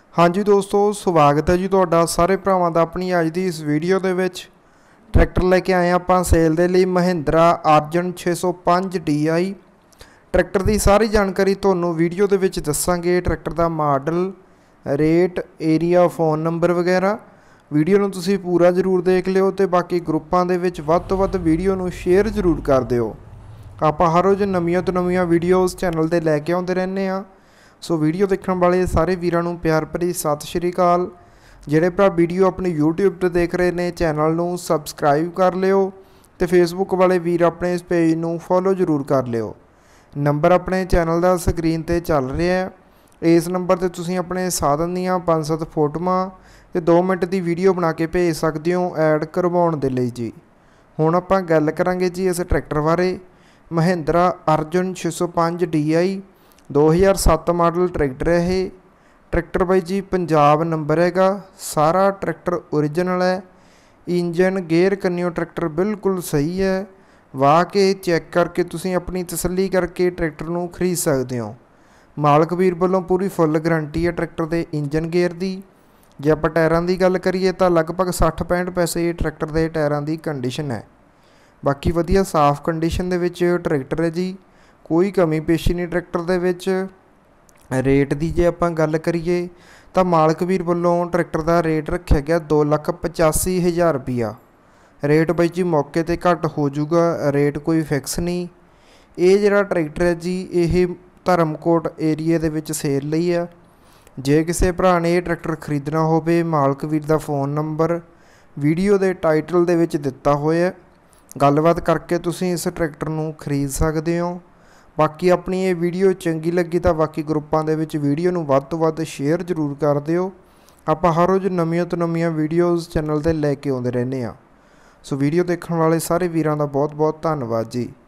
हाँ जी दोस्तों, स्वागत है जी तुहाडा सारे भरावां दा अपनी अज दी इस वीडियो दे विच। ट्रैक्टर लैके आए आपां सेल दे लई महिंद्रा अर्जन 605 DI। ट्रैक्टर की सारी जानकारी तुहानूं वीडियो दे विच दस्सांगे। ट्रैक्टर का model, rate, area, phone number वगैरह। वीडियो नूं तुसीं पूरा जरूर देख लिओ ते बाकी ग्रुपां दे विच वध तों वध वीडियो नूं शेयर जरूर कर दिओ। आपां हर रोज़ नवीआं तो नवीआं वीडियोज़ चैनल ते लैके आउंदे रहिंदे आ। सो वीडियो देखने वाले सारे वीरां नूं प्यार भरी सत श्री अकाल। जिहड़े भरा वीडियो अपने यूट्यूब पर देख रहे हैं चैनल नूं सबसक्राइब कर लिओ ते फेसबुक वाले वीर अपने इस पेज नूं फॉलो जरूर कर लिओ। नंबर अपने चैनल का स्क्रीन ते चल रहा है। इस नंबर ते तुसीं अपने साधन दीआं 5-7 फोटोआं ते 2 मिनट की वीडियो बना के भेज सकते हो ऐड करवाउण दे लई जी। हुण आपां गल करांगे जी इस ट्रैक्टर बारे। Mahindra Arjun 605 DI 2007 model tractor है ये। ट्रैक्टर बाई जी पंजाब नंबर हैगा। सारा ट्रैक्टर ओरिजिनल है। इंजन गेयर कन्नियों ट्रैक्टर बिल्कुल सही है। वाह के चैक करके तुसीं अपनी तसल्ली करके ट्रैक्टर नूं खरीद सकते हो। मालक वीर वालों पूरी फुल गारंटी है ट्रैक्टर के इंजन गेयर की। जे आपां टायरां की गल करिए तो लगभग 60-65 पैसे ट्रैक्टर के टायरां की कंडीशन है। बाकी वधिया साफ कंडीशन दे विच ट्रैक्टर है जी। कोई कमी पेशी नहीं ट्रैक्टर दे विच। रेट की जे आपां गल करिए तो मालक वीर वालों ट्रैक्टर का रेट रखा गया 2,85,000 रुपया। रेट बई जी मौके ते घट हो जूगा, रेट कोई फिक्स नहीं। ये जिहड़ा ट्रैक्टर है जी ये धर्मकोट एरिए दे विच सेल लई है। जे किसी भरा ने ये ट्रैक्टर खरीदना होवे मालक वीर का फोन नंबर वीडियो के टाइटल दे विच दिता होया है। गलबात करके तुसीं इस ट्रैक्टर नूं खरीद सकते हो। बाकी अपनी ये वीडियो चंगी लगी तो बाकी ग्रुपां दे विच वीडियो नूं वध तों वध शेयर जरूर कर दिओ। आपां हर रोज़ नवीआं तो नवीआं वीडियोज़ चैनल ते लैके आउंदे रहिंदे आ। सो वीडियो देखने वाले सारे वीरां दा बहुत बहुत धन्नवाद जी।